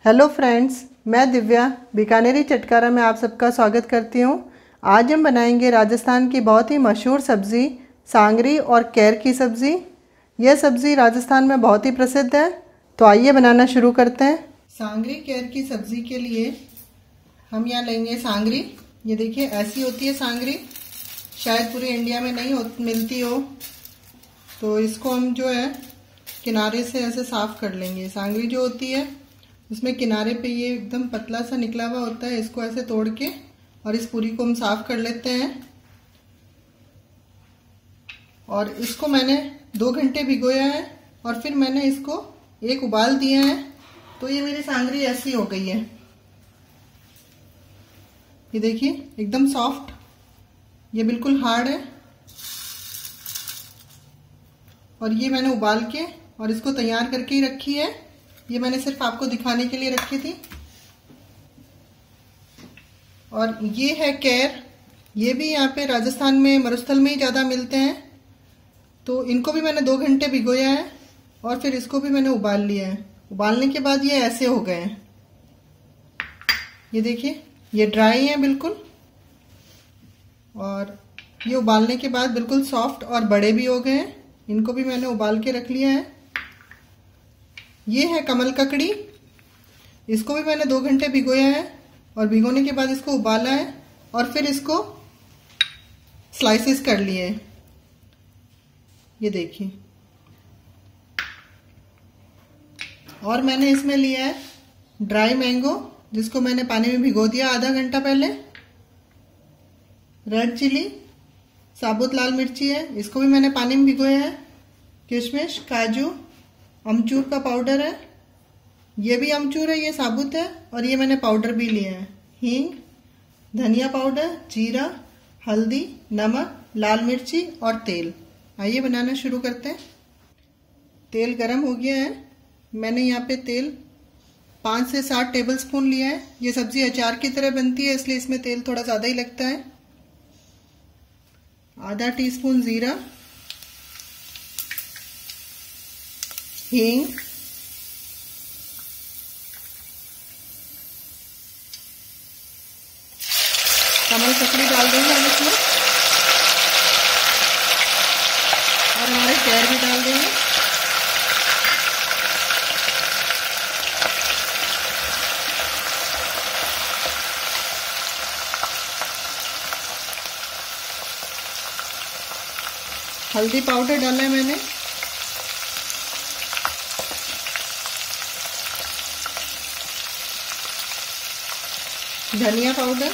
Hello friends, मैं दिव्या बीकानेरी चटकारा में आप सबका स्वागत करती हूँ। आज हम बनाएंगे राजस्थान की बहुत ही मशहूर सब्ज़ी सांगरी और कैर की सब्ज़ी। यह सब्ज़ी राजस्थान में बहुत ही प्रसिद्ध है। तो आइए बनाना शुरू करते हैं। सांगरी कैर की सब्ज़ी के लिए हम यहाँ लेंगे सांगरी। ये देखिए ऐसी होती है सांगरी, शायद पूरे इंडिया में नहीं मिलती हो। तो इसको हम जो है किनारे से ऐसे साफ़ कर लेंगे। सांगरी जो होती है उसमें किनारे पे ये एकदम पतला सा निकला हुआ होता है, इसको ऐसे तोड़ के और इस पूरी को हम साफ कर लेते हैं। और इसको मैंने 2 घंटे भिगोया है और फिर मैंने इसको एक उबाल दिया है। तो ये मेरी सांगरी ऐसी हो गई है। ये देखिए एकदम सॉफ्ट, ये बिल्कुल हार्ड है। और ये मैंने उबाल के और इसको तैयार करके ही रखी है। ये मैंने सिर्फ आपको दिखाने के लिए रखी थी। और ये है कैर, ये भी यहाँ पे राजस्थान में मरुस्थल में ही ज़्यादा मिलते हैं। तो इनको भी मैंने 2 घंटे भिगोया है और फिर इसको भी मैंने उबाल लिया है। उबालने के बाद ये ऐसे हो गए हैं। ये देखिए ये ड्राई है बिल्कुल, और ये उबालने के बाद बिल्कुल सॉफ्ट और बड़े भी हो गए हैं। इनको भी मैंने उबाल के रख लिया है। ये है कमल ककड़ी, इसको भी मैंने 2 घंटे भिगोया है और भिगोने के बाद इसको उबाला है और फिर इसको स्लाइसेस कर लिए हैं। ये देखिए, और मैंने इसमें लिया है ड्राई मैंगो, जिसको मैंने पानी में भिगो दिया आधा घंटा पहले। रेड चिली, साबुत लाल मिर्ची है, इसको भी मैंने पानी में भिगोया है। किशमिश, काजू, अमचूर का पाउडर है, ये भी अमचूर है, ये साबुत है और ये मैंने पाउडर भी लिया है। हींग, धनिया पाउडर, जीरा, हल्दी, नमक, लाल मिर्ची और तेल। आइए बनाना शुरू करते हैं। तेल गरम हो गया है। मैंने यहाँ पे तेल 5 से 7 टेबलस्पून लिया है। ये सब्जी अचार की तरह बनती है, इसलिए इसमें तेल थोड़ा ज़्यादा ही लगता है। आधा टीस्पून जीरा, हींग, कमल ककड़ी डाल देंगे हम इसमें और हमारे कैर भी डाल देंगे। हल्दी पाउडर डाला है मैंने। धनिया पाउडर,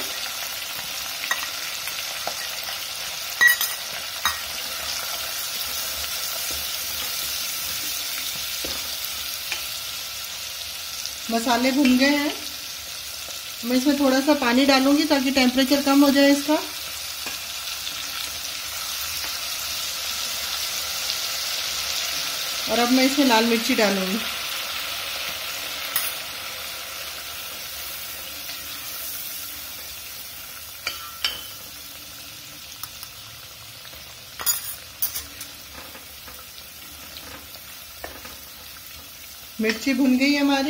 मसाले भुन गए हैं। मैं इसमें थोड़ा सा पानी डालूंगी ताकि टेम्परेचर कम हो जाए इसका। और अब मैं इसमें लाल मिर्ची डालूंगी। मिर्ची भुन गई हमारी।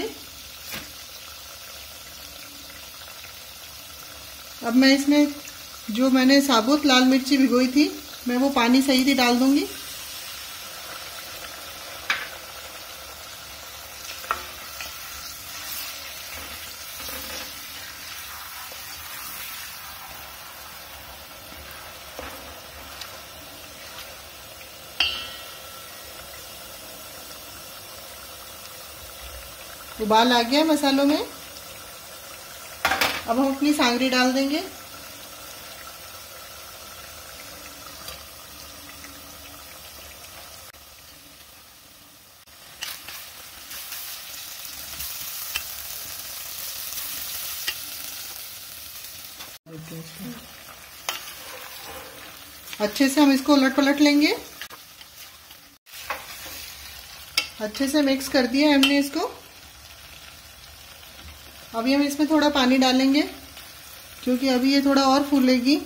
अब मैं इसमें जो मैंने साबुत लाल मिर्ची भिगोई थी, मैं वो पानी सही थी डाल दूंगी। उबाल आ गया मसालों में। अब हम अपनी सांगरी डाल देंगे। अच्छे से हम इसको उलट पलट लेंगे। अच्छे से मिक्स कर दिया हमने इसको। अभी हम इसमें थोड़ा पानी डालेंगे क्योंकि अभी ये थोड़ा और फूलेगी।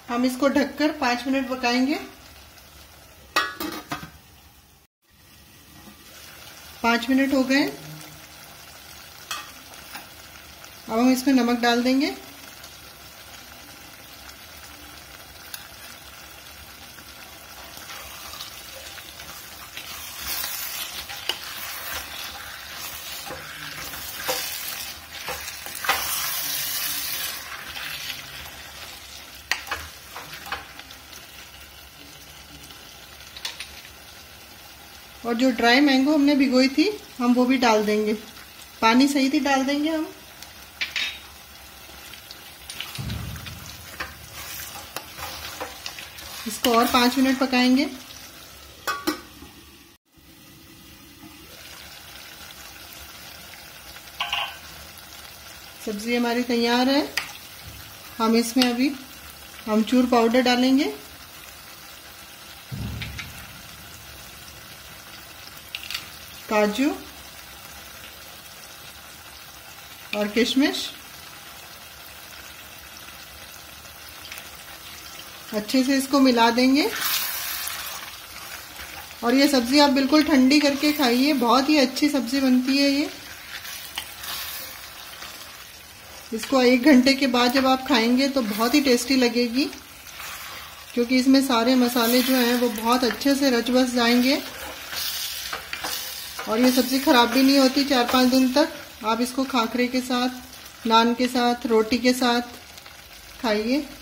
हम इसको ढककर 5 मिनट पकाएंगे। 5 मिनट हो गए। अब हम इसमें नमक डाल देंगे। और जो ड्राई मैंगो हमने भिगोई थी हम वो भी डाल देंगे। पानी सही थी डाल देंगे हम। इसको और 5 मिनट पकाएंगे। सब्जी हमारी तैयार है। हम इसमें अभी अमचूर पाउडर डालेंगे, काजू और किशमिश। अच्छे से इसको मिला देंगे। और ये सब्जी आप बिल्कुल ठंडी करके खाइए, बहुत ही अच्छी सब्जी बनती है ये। इसको 1 घंटे के बाद जब आप खाएंगे तो बहुत ही टेस्टी लगेगी, क्योंकि इसमें सारे मसाले जो हैं वो बहुत अच्छे से रच बस जाएंगे। और ये सब्जी खराब भी नहीं होती 4-5 दिन तक। आप इसको खाखरे के साथ, नान के साथ, रोटी के साथ खाइए।